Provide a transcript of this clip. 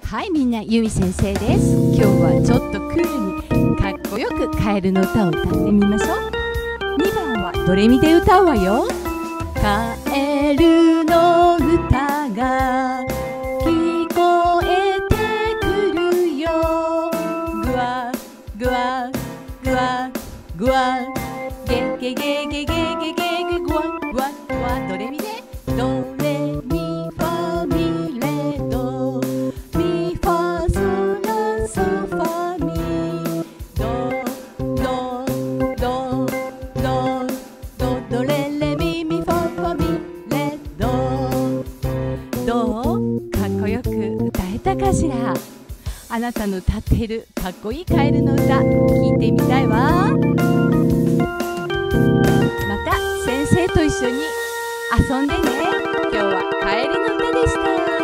はいみんな、ゆみ先生です。今日はちょっとクールにかっこよくカエルの歌を歌ってみましょう。2番はドレミで歌うわよ。カエルの歌が聞こえてくるよ。グワグワグワグワゲゲゲゲゲゲゲゲグワグワグワ。ドレミでドレミファミレドミファソラソファミドドドドドドレレミミファファミレド。どう？かっこよく歌えたかしら。あなたの歌っているかっこいいカエルの歌聞いてみたいわ。また先生と一緒に遊んでね。今日はカエルの歌でした。